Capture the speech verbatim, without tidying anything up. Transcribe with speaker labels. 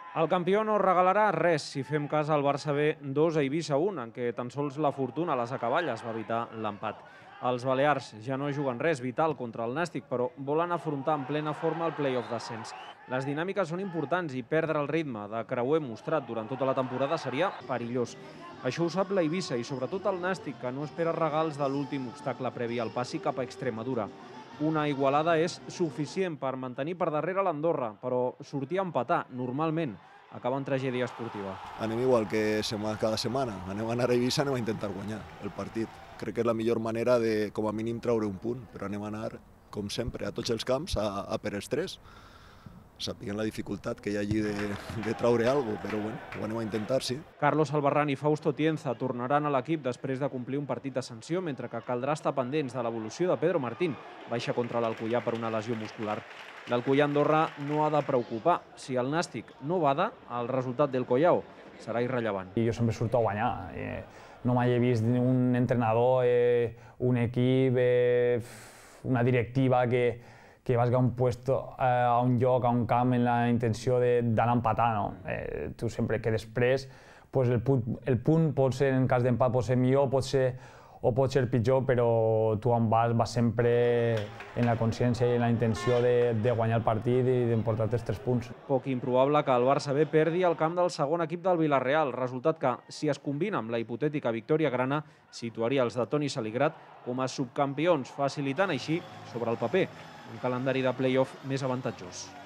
Speaker 1: El campió no regalarà res si fem cas al Barça B dos a Eivissa un, en què tan sols la fortuna a les acaballes va evitar l'empat. Els balears ja no juguen res vital contra el Nàstic, però volen afrontar en plena forma el play-off d'ascens. Les dinàmiques són importants i perdre el ritme de creuer mostrat durant tota la temporada seria perillós. Això ho sap la Eivissa i sobretot el Nàstic, que no espera regals de l'últim obstacle previ al passi cap a Extremadura. Una igualada és suficient per mantenir per darrere l'Andorra, però sortir a empatar, normalment, acaba en tragèdia esportiva.
Speaker 2: Anem igual que cada setmana. Anem a anar a Eivissa, anem a intentar guanyar el partit. Crec que és la millor manera de, com a mínim, treure un punt, però anem a anar, com sempre, a tots els camps, a, a per els tres. Sapiguem la dificultat que hi ha allí de, de treure alguna cosa, però bueno, ho anem a intentar, sí.
Speaker 1: Carlos Albarrán i Fausto Tienza tornaran a l'equip després de complir un partit de sanció, mentre que caldrà estar pendents de l'evolució de Pedro Martín, baixa contra l'Alcoià per una lesió muscular. L'Alcoià Andorra no ha de preocupar. Si el Nàstic no bada, el resultat del Collao serà irrellevant.
Speaker 3: Jo sempre surto a guanyar. Eh, no mai he vist un entrenador, eh, un equip, eh, una directiva que que vas a un puesto, eh, a un lloc, a un camp, en la intenció d'anar a empatar, no? Eh, tu sempre que després pues el, punt, el punt pot ser, en cas d'empat, pot ser millor pot ser, o pot ser pitjor, però tu en vas, vas sempre en la consciència i en la intenció de, de guanyar el partit i d'emportar els tres punts.
Speaker 1: Poc improbable que el Barça B perdi el camp del segon equip del Villarreal, resultat que, si es combina amb la hipotètica victòria grana, situaria els de Toni Saligrat com a subcampions, facilitant així, sobre el paper, un calendari de play-off més avantatjós.